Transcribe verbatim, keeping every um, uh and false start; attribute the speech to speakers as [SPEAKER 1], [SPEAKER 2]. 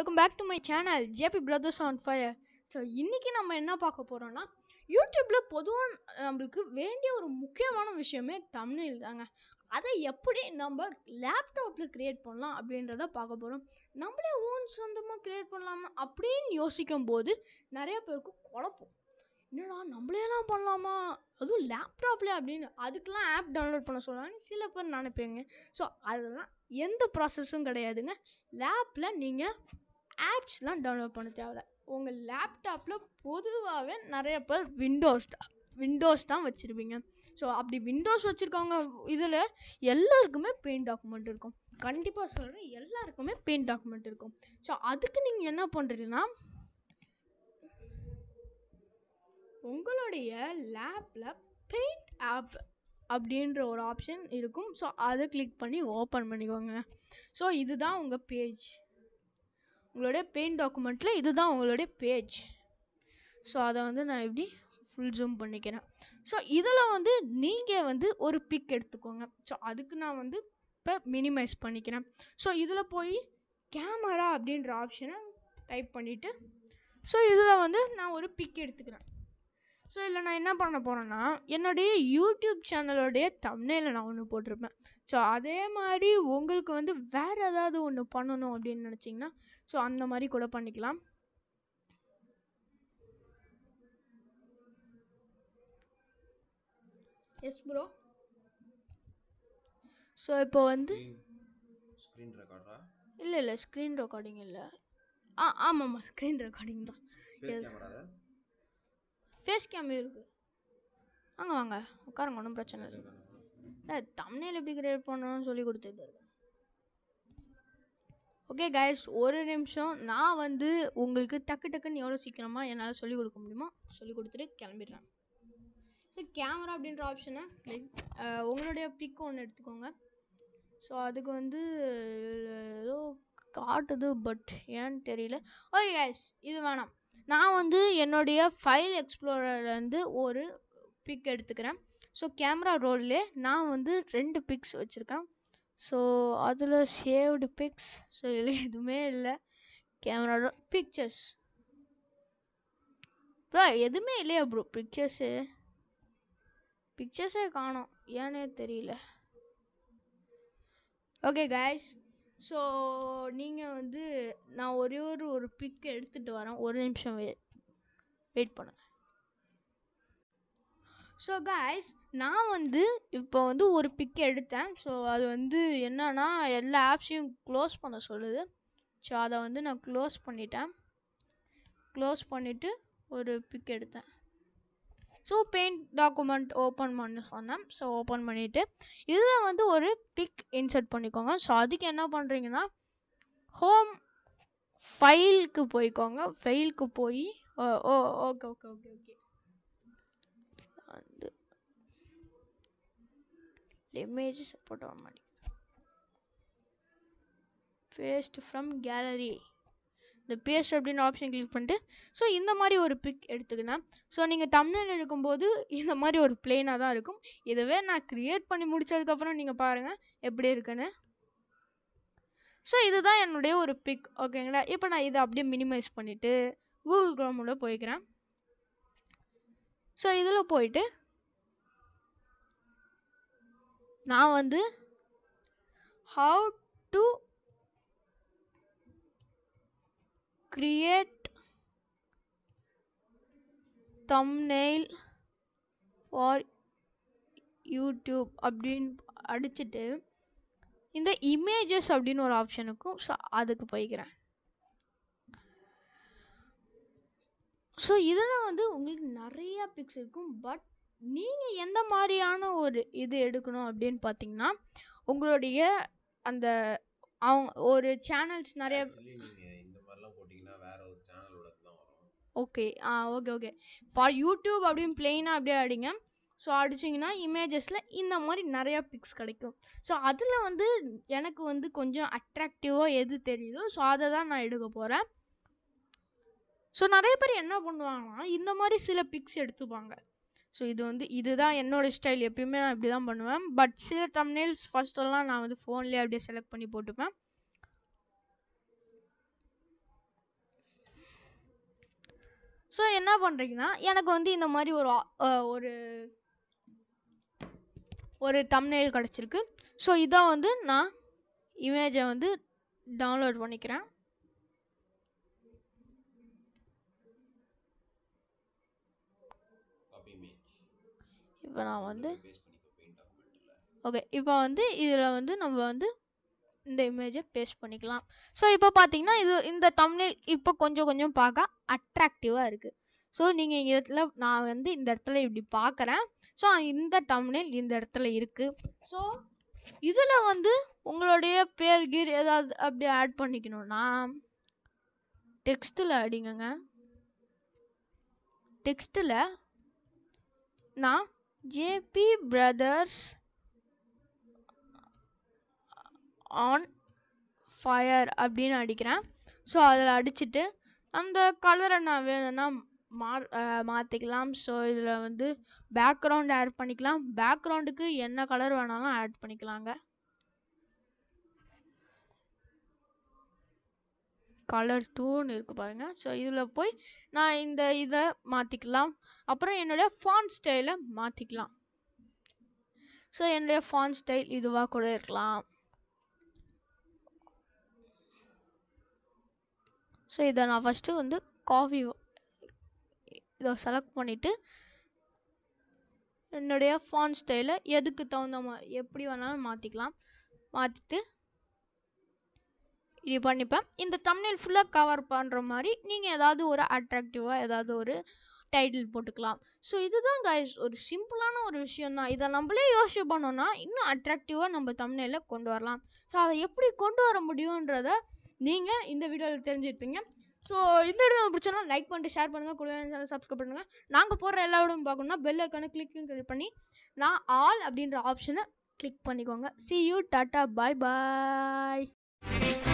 [SPEAKER 1] welcome back to my channel J P Brothers on Fire. So இன்னைக்கு நம்ம என்ன பார்க்க போறோம்னா யூடியூப்ல பொதுவா நமக்கு வேண்டிய ஒரு முக்கியமான விஷயமே thumbnail தாங்க. அதை எப்படி நம்ம லேப்டாப்ல கிரியேட் பண்ணலாம் அப்படின்றத பார்க்க போறோம். நம்மளே ஓன் சொந்தமா கிரியேட் பண்ணலாமா அப்படின்னு யோசிக்கும் போது நிறைய பேருக்கு குழப்பம். என்னடா நம்மளே எல்லாம் பண்ணலாமா, அதுவும் லேப்டாப்ல அப்படின்னு அதுக்கெல்லாம் ஆப் டவுன்லோட் பண்ண சொல்லுவாங்க சில பேர் நினைப்பீங்க. ஸோ அதெல்லாம் எந்த ப்ராசஸும் கிடையாதுங்க. லேப்பில் நீங்கள் ஆப்ஸ்லாம் டவுன்லோட் பண்ண தேவையில்ல. உங்கள் லேப்டாப்பில் பொதுவாகவே நிறைய பேர் விண்டோஸ் தான் விண்டோஸ் தான் வச்சுருப்பீங்க. ஸோ அப்படி விண்டோஸ் வச்சுருக்கவங்க இதில் எல்லாருக்குமே பெயிண்ட் டாக்குமெண்ட் இருக்கும். கண்டிப்பாக சொல்கிறேன், எல்லாருக்குமே பெயிண்ட் டாக்குமெண்ட் இருக்கும். ஸோ அதுக்கு நீங்கள் என்ன பண்ணுறீங்கன்னா, உங்களுடைய லேப்பில் பெயிண்ட் ஆப் அப்படின்ற ஒரு ஆப்ஷன் இருக்கும். ஸோ அதை கிளிக் பண்ணி ஓப்பன் பண்ணிக்கோங்க. ஸோ இதுதான் உங்கள் பேஜ். உங்களுடைய பெயிண்ட் டாக்குமெண்ட்டில் இதுதான் உங்களுடைய பேஜ். ஸோ அதை வந்து நான் எப்படி ஃபுல் ஜூம் பண்ணிக்கிறேன். ஸோ இதில் வந்து நீங்கள் வந்து ஒரு பிக் எடுத்துக்கோங்க. ஸோ அதுக்கு நான் வந்து இப்போ மினிமைஸ் பண்ணிக்கிறேன். ஸோ இதில் போய் கேமரா அப்படின்ற ஆப்ஷனை டைப் பண்ணிவிட்டு ஸோ இதில் வந்து நான் ஒரு பிக் எடுத்துக்கிறேன். ஸோ இதில் நான் என்ன பண்ண போகிறேன்னா, என்னுடைய யூடியூப் சேனலோடைய தம்ப்நெயிலை நான் ஒன்று போட்டிருப்பேன். ஸோ அதே மாதிரி உங்களுக்கு வந்து வேறு ஏதாவது ஒன்று பண்ணணும் அப்படின்னு நினச்சிங்கன்னா ஸோ அந்த மாதிரி கூட பண்ணிக்கலாம். S bro. ஸோ இப்போ வந்து
[SPEAKER 2] ஸ்க்ரீன் ரெக்கார்டரா?
[SPEAKER 1] இல்லை இல்லை ஸ்க்ரீன் ரெக்கார்டிங் இல்லை. ஆ ஆமாம்மா ஸ்க்ரீன் ரெக்கார்டிங் தான். ஃபேஸ் கேம் இருக்கு. வாங்க வாங்க உட்காருங்க, ஒன்றும் பிரச்சனை இல்லை. இல்லை தம்ப்நெயில் எப்படி கிரியேட் பண்ணணும்னு சொல்லி கொடுத்துட்டு இருக்கேன். ஓகே கைஸ், ஒரு நிமிஷம். நான் வந்து உங்களுக்கு டக்கு டக்குன்னு எவ்வளோ சீக்கிரமாக என்னால் சொல்லிக் கொடுக்க முடியுமோ சொல்லி கொடுத்துட்டு கிளம்பிடுறேன். ஸோ கேமரா அப்படின்ற ஆப்ஷனை உங்களுடைய பிக் ஒன்று எடுத்துக்கோங்க. ஸோ அதுக்கு வந்து ஏதோ காட்டுது, பட் ஏன்னு தெரியல. ஓகே கைஸ், இது வேணாம். நான் வந்து என்னுடைய ஃபைல் எக்ஸ்ப்ளோரர்லேருந்து ஒரு பிக் எடுத்துக்கிறேன். ஸோ கேமரா ரோல்லே நான் வந்து ரெண்டு பிக்ஸ் வச்சுருக்கேன். ஸோ அதில் சேவ்டு பிக்ஸ். ஸோ இதில் எதுவுமே இல்லை. கேமரா ரோல் பிக்சர்ஸ் ப்ரோ எதுவுமே இல்லையா ப்ரோ? பிக்சர்ஸு பிக்சர்ஸே காணோம், ஏன்னே தெரியல. ஓகே கைஸ், ஸோ நீங்கள் வந்து நான் ஒரே ஒரு ஒரு பிக் எடுத்துகிட்டு வரேன். ஒரு நிமிஷம் வெயிட் வெயிட் பண்ணுங்க. ஸோ கைஸ், நான் வந்து இப்போ வந்து ஒரு பிக் எடுத்தேன். ஸோ அது வந்து என்னன்னா எல்லா ஆப்ஸையும் க்ளோஸ் பண்ண சொல்லுது. ஸோ அதை வந்து நான் க்ளோஸ் பண்ணிட்டேன். க்ளோஸ் பண்ணிவிட்டு ஒரு பிக் எடுத்தேன். ஸோ பெயிண்ட் டாக்குமெண்ட் ஓப்பன் பண்ண சொன்னேன். ஸோ ஓப்பன் பண்ணிவிட்டு இதில் வந்து ஒரு பிக் இன்சர்ட் பண்ணிக்கோங்க. ஸோ அதுக்கு என்ன பண்ணுறீங்கன்னா, ஹோம் ஃபைலுக்கு போய்க்கோங்க. ஃபைலுக்கு போய் oh oh okay okay okay okay வந்து இமேஜ் சப்போர்ட் ஆக மாட்டேங்குது. பேஸ்ட் ஃப்ரம் கேலரி, இந்த பேஸ்ட் அப்படின்னு ஆப்ஷன் கிளிக் பண்ணிட்டு ஸோ இந்த மாதிரி ஒரு பிக் எடுத்துக்கினேன். ஸோ நீங்கள் தம்ப்நெயில் எடுக்கும்போது இந்த மாதிரி ஒரு பிளெயினாக தான் இருக்கும். இதுவே நான் க்ரியேட் பண்ணி முடித்ததுக்கப்புறம் நீங்கள் பாருங்கள் எப்படி இருக்குன்னு. ஸோ இதுதான் என்னுடைய ஒரு பிக். ஓகேங்களா? இப்போ நான் இதை அப்படியே மினிமைஸ் பண்ணிவிட்டு கூகுள் க்ரோமோட போய்க்கிறேன். ஸோ இதில் போயிட்டு நான் வந்து how to create thumbnail for YouTube அப்படின்னு அடிச்சுட்டு இந்த இமேஜஸ் அப்படின்னு ஒரு ஆப்ஷனுக்கும் ஸோ அதுக்கு போய்க்கிறேன். ஸோ இதில் வந்து உங்களுக்கு நிறைய பிக்ஸ் இருக்கும். பட் நீங்கள் எந்த மாதிரியான ஒரு இது எடுக்கணும் அப்படின்னு பார்த்தீங்கன்னா, உங்களுடைய அந்த அவங்க ஒரு சேனல்ஸ் நிறைய okay ah okay okay for YouTube அப்படின்னு பிளெயினாக அப்படியே அடிங்க. ஸோ அடிச்சிங்கன்னா இமேஜஸில் இந்த மாதிரி நிறையா பிக்ஸ் கிடைக்கும். ஸோ அதில் வந்து எனக்கு வந்து கொஞ்சம் அட்ராக்டிவாக எது தெரியுதோ ஸோ அதை தான் நான் எடுக்க போகிறேன். ஸோ நிறைய பேர் என்ன பண்ணுவாங்கன்னா இந்த மாதிரி சில பிக்ஸ் எடுத்துப்பாங்க. ஸோ இது வந்து இதுதான் என்னோடய ஸ்டைல். எப்பயுமே நான் இப்படி தான் பண்ணுவேன். பட் சில தம்ப்நெயில்ஸ் ஃபர்ஸ்டெல்லாம் நான் வந்து ஃபோன்லேயே அப்படியே செலக்ட் பண்ணி போட்டுப்பேன். ஸோ என்ன பண்ணுறீங்கன்னா எனக்கு வந்து இந்த மாதிரி ஒரு ஒரு ஒரு தம்ப்நெயில் கிடச்சிருக்கு. ஸோ இதான் வந்து நான் இமேஜை வந்து டவுன்லோட் பண்ணிக்கிறேன். இப்போ நான் வந்து ஓகே இப்போ வந்து இதில் வந்து நம்ம வந்து இந்த இமேஜை பேஸ்ட் பண்ணிக்கலாம். ஸோ இப்போ பார்த்தீங்கன்னா இது இந்த தம்ப்நெயில் இப்போ கொஞ்சம் கொஞ்சம் பார்க்க அட்ராக்டிவாக இருக்குது. ஸோ நீங்கள் இந்த இடத்துல நான் வந்து இந்த இடத்துல இப்படி பார்க்குறேன். ஸோ இந்த தம்ப்நெயில் இந்த இடத்துல இருக்குது. ஸோ இதில் வந்து உங்களுடைய பேர் கீர் ஏதாவது அப்படி ஆட் பண்ணிக்கணும்னா டெக்ஸ்ட்டில் அடிங்கங்க. டெக்ஸ்ட்டில் நான் ஜேபி பிரதர்ஸ் ஆன் ஃபயர் அப்படின்னு அடிக்கிறேன். ஸோ அதில் அடிச்சுட்டு அந்த கலரை நான் வேணும்னா மா மாற்றிக்கலாம். ஸோ இதில் வந்து பேக்ரவுண்ட் ஆட் பண்ணிக்கலாம். பேக்ரவுண்டுக்கு என்ன கலர் வேணாலும் ஆட் பண்ணிக்கலாங்க. கலர் டூன்னு இருக்குது பாருங்கள். ஸோ இதில் போய் நான் இந்த இதை மாற்றிக்கலாம். அப்புறம் என்னுடைய ஃபாண்ட் ஸ்டைலை மாற்றிக்கலாம். ஸோ என்னுடைய ஃபாண்ட் ஸ்டைல் இதுவாக கூட இருக்கலாம். ஸோ இதை நான் ஃபஸ்ட்டு வந்து காஃபி இதை செலக்ட் பண்ணிவிட்டு என்னுடைய ஃபாண்ட் ஸ்டைலை எதுக்கு தகுந்த மாதிரி எப்படி வேணாலும் மாற்றிக்கலாம். மாற்றிட்டு இது பண்ணிப்பேன். இந்த தம்ப்நெயில் ஃபுல்லாக கவர் பண்ணுற மாதிரி நீங்கள் ஏதாவது ஒரு அட்ராக்டிவாக ஏதாவது ஒரு டைட்டில் போட்டுக்கலாம். ஸோ இதுதான் கைஸ் ஒரு சிம்பிளான ஒரு விஷயம் தான். இதை நம்மளே யோசிச்சு பண்ணோன்னா இன்னும் அட்ராக்டிவாக நம்ம தம்ப்நெயிலை கொண்டு வரலாம். ஸோ அதை எப்படி கொண்டு வர முடியுன்றத நீங்கள் இந்த வீடியோவில் தெரிஞ்சுருப்பீங்க. ஸோ இந்த வீடியோ பிடிச்சனா லைக் பண்ணிட்டு ஷேர் பண்ணுங்கள். கூட சேனல் சப்ஸ்கிரைப் பண்ணுங்கள். நாங்கள் போடுற எல்லா வீடியோவும் பார்க்கணுன்னா பெல் ஐக்கானை கிளிக் கிளிக் பண்ணி நான் ஆல் அப்படின்ற ஆப்ஷனை கிளிக் பண்ணிக்கோங்க. see you, tata, bye bye.